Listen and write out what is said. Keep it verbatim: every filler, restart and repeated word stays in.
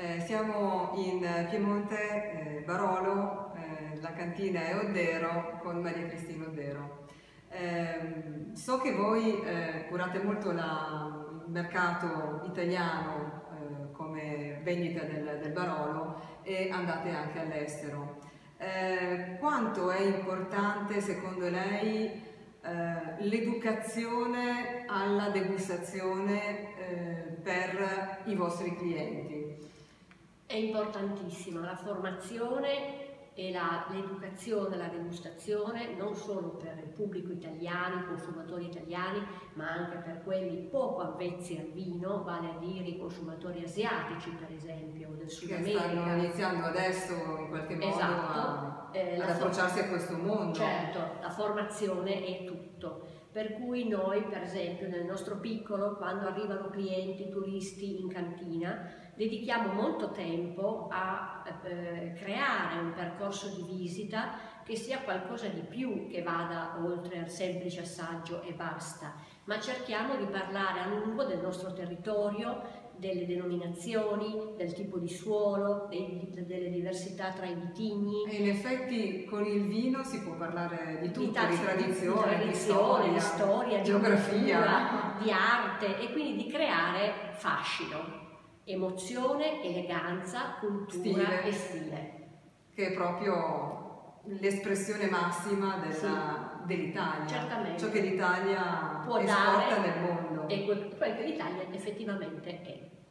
Eh, siamo in Piemonte, eh, Barolo, eh, la cantina è Oddero con Maria Cristina Oddero. Eh, so che voi eh, curate molto la, il mercato italiano eh, come vendita del, del Barolo e andate anche all'estero. Eh, quanto è importante secondo lei eh, l'educazione alla degustazione eh, per i vostri clienti? È importantissima la formazione e l'educazione alla degustazione, non solo per il pubblico italiano, i consumatori italiani, ma anche per quelli poco avvezzi al vino, vale a dire i consumatori asiatici, per esempio, del Sud America. Che stanno iniziando adesso in qualche modo esatto. a, eh, ad approcciarsi a questo mondo. Certo, la formazione è tutto. Per cui noi, per esempio, nel nostro piccolo, quando arrivano clienti, turisti in cantina, dedichiamo molto tempo a eh, creare un percorso di visita che sia qualcosa di più che vada oltre al semplice assaggio e basta, ma cerchiamo di parlare a lungo del nostro territorio, delle denominazioni, del tipo di suolo, dei, delle diversità tra i vitigni. E in effetti con il vino si può parlare di tutto, di, di tradizione, di, tradizione, di storia, di, storia, di geografia, cultura, di arte, e quindi di creare fascino, emozione, eleganza, cultura stile, e stile. Che è proprio l'espressione massima della, sì. dell'Italia, Certamente. Ciò che l'Italia può esporta dare nel mondo. E quel, quel che l'Italia effettivamente è.